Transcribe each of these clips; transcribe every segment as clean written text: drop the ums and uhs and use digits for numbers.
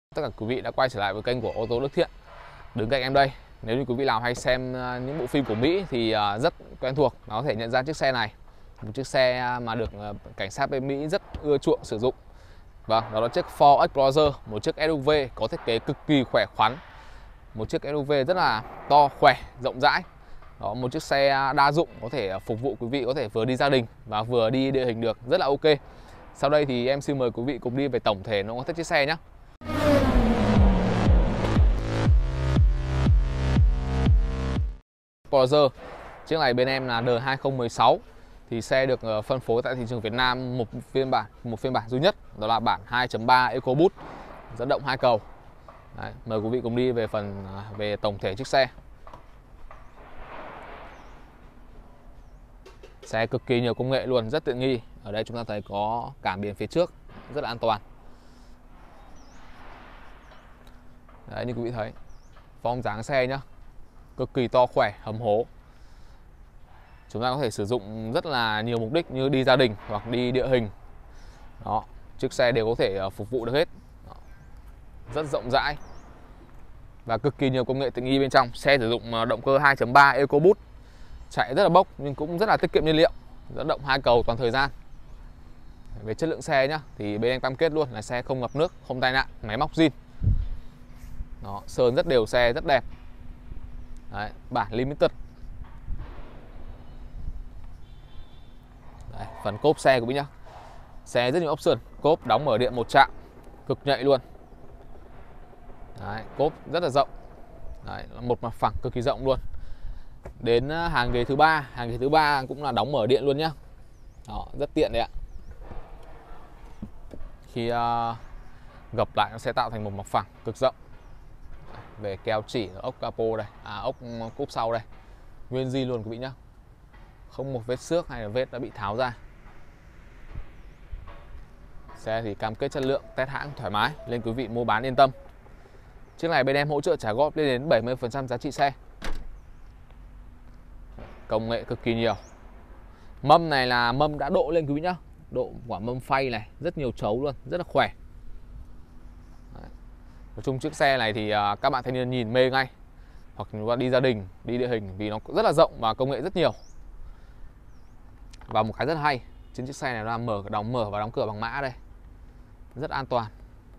Tất cả quý vị đã quay trở lại với kênh của Ô tô Đức Thiện. Đứng cạnh em đây, nếu như quý vị nào hay xem những bộ phim của Mỹ thì rất quen thuộc, nó có thể nhận ra chiếc xe này. Một chiếc xe mà được cảnh sát bên Mỹ rất ưa chuộng sử dụng. Vâng, đó là chiếc Ford Explorer, một chiếc SUV có thiết kế cực kỳ khỏe khoắn. Một chiếc SUV rất là to, khỏe, rộng rãi. Đó, một chiếc xe đa dụng có thể phục vụ quý vị có thể vừa đi gia đình và vừa đi địa hình được, rất là ok. Sau đây thì em xin mời quý vị cùng đi về tổng thể nội ngoại thất chiếc xe nhé. Explorer, chiếc này bên em là đời2016 thì xe được phân phối tại thị trường Việt Nam một phiên bản duy nhất, đó là bản 2.3 EcoBoost dẫn động 2 cầu. Đấy, mời quý vị cùng đi về về tổng thể chiếc xe. Xe cực kỳ nhiều công nghệ luôn, rất tiện nghi. Ở đây chúng ta thấy có cảm biến phía trước, rất là an toàn. Đấy, như quý vị thấy, form dáng xe nhá, cực kỳ to khỏe, hầm hố. Chúng ta có thể sử dụng rất là nhiều mục đích như đi gia đình hoặc đi địa hình. Đó, chiếc xe đều có thể phục vụ được hết. Đó, rất rộng rãi và cực kỳ nhiều công nghệ tiện nghi bên trong. Xe sử dụng động cơ 2.3 EcoBoost, chạy rất là bốc nhưng cũng rất là tiết kiệm nhiên liệu, dẫn động 2 cầu toàn thời gian. Về chất lượng xe nhá, thì bên em cam kết luôn là xe không ngập nước, không tai nạn, máy móc zin. Đó, sơn rất đều, xe rất đẹp. Đấy, bản limited. Đấy, phần cốp xe của mình nhá, xe rất nhiều option. Cốp đóng mở điện một chạm, cực nhạy luôn. Đấy, cốp rất là rộng. Đấy, một mặt phẳng cực kỳ rộng luôn. Đến hàng ghế thứ ba cũng là đóng mở điện luôn nhá. Đó, rất tiện đấy ạ. Khi gập lại nó sẽ tạo thành một mặt phẳng cực rộng. Về keo chỉ, ốc capo đây, ốc cốp sau đây, nguyên zin luôn quý vị nhá, không một vết xước hay là vết đã bị tháo ra. Xe thì cam kết chất lượng, test hãng thoải mái, nên quý vị mua bán yên tâm. Chiếc này bên em hỗ trợ trả góp lên đến 70% giá trị xe. Công nghệ cực kỳ nhiều. Mâm này là mâm đã độ lên quý vị nhá, độ quả mâm phay này, rất nhiều chấu luôn, rất là khỏe. Nói chung chiếc xe này thì các bạn thanh niên nhìn mê ngay, hoặc chúng ta đi gia đình, đi địa hình, vì nó rất là rộng và công nghệ rất nhiều. Và một cái rất hay, trên chiếc xe này là mở và đóng cửa bằng mã đây, rất an toàn.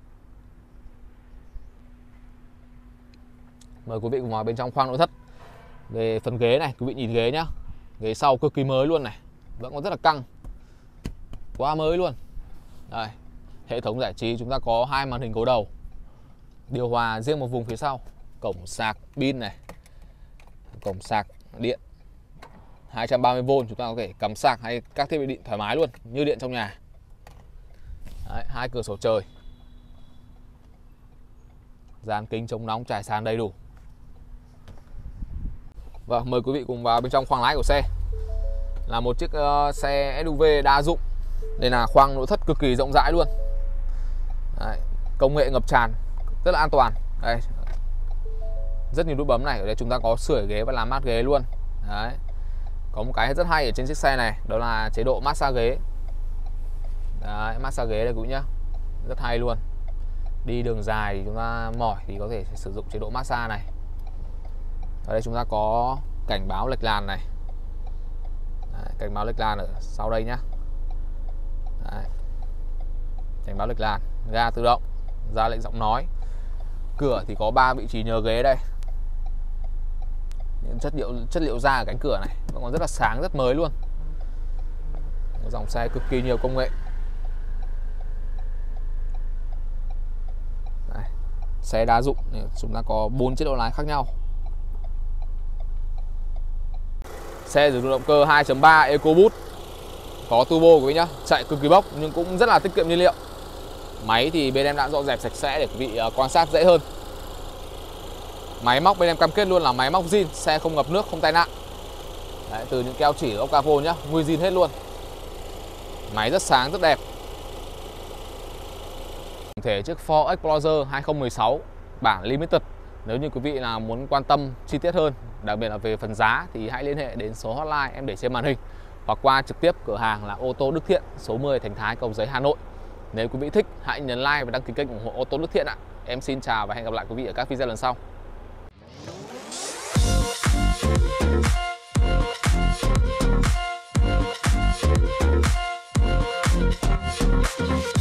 Mời quý vị cùng vào bên trong khoang nội thất. Về phần ghế này, quý vị nhìn ghế nhá, ghế sau cực kỳ mới luôn này, vẫn còn rất là căng, quá mới luôn. Đây, hệ thống giải trí chúng ta có 2 màn hình gối đầu, điều hòa riêng một vùng phía sau, cổng sạc pin này, cổng sạc điện 230V, chúng ta có thể cắm sạc hay các thiết bị điện thoải mái luôn, như điện trong nhà. Đấy, 2 cửa sổ trời, dàn kính chống nóng, trải sàn đầy đủ. Vâng, mời quý vị cùng vào bên trong khoang lái của xe. Là một chiếc xe SUV đa dụng, nên là khoang nội thất cực kỳ rộng rãi luôn. Đấy, công nghệ ngập tràn, rất là an toàn. Đây, rất nhiều nút bấm này. Ở đây chúng ta có sưởi ghế và làm mát ghế luôn. Đấy, có một cái rất hay ở trên chiếc xe này, đó là chế độ massage ghế. Đấy, massage ghế đây quý vị nhá, rất hay luôn. Đi đường dài thì chúng ta mỏi thì có thể sử dụng chế độ massage này. Ở đây chúng ta có cảnh báo lệch làn này. Đấy, cảnh báo lệch làn ở sau đây nhá. Đấy, cảnh báo lệch làn, ga tự động, ra lệnh giọng nói. Cửa thì có 3 vị trí nhớ ghế đây. Những chất liệu da ở cánh cửa này vẫn còn rất là sáng, rất mới luôn. Một dòng xe cực kỳ nhiều công nghệ. Đây, xe đa dụng, chúng ta có 4 chế độ lái khác nhau. Xe sử dụng động cơ 2.3 EcoBoost, có turbo quý vị nhá, chạy cực kỳ bốc nhưng cũng rất là tiết kiệm nhiên liệu. Máy thì bên em đã dọn dẹp sạch sẽ để quý vị quan sát dễ hơn. Máy móc bên em cam kết luôn là máy móc zin, xe không ngập nước, không tai nạn. Đấy, từ những keo chỉ, ốc capo nhá, nguyên zin hết luôn. Máy rất sáng, rất đẹp. Tổng thể chiếc Ford Explorer 2016 bản limited. Nếu như quý vị nào muốn quan tâm chi tiết hơn, đặc biệt là về phần giá, thì hãy liên hệ đến số hotline em để trên màn hình, hoặc qua trực tiếp cửa hàng là Ô tô Đức Thiện, số 10 Thành Thái, Cầu Giấy, Hà Nội. Nếu quý vị thích, hãy nhấn like và đăng ký kênh ủng hộ Ô tô Đức Thiện ạ. Em xin chào và hẹn gặp lại quý vị ở các video lần sau.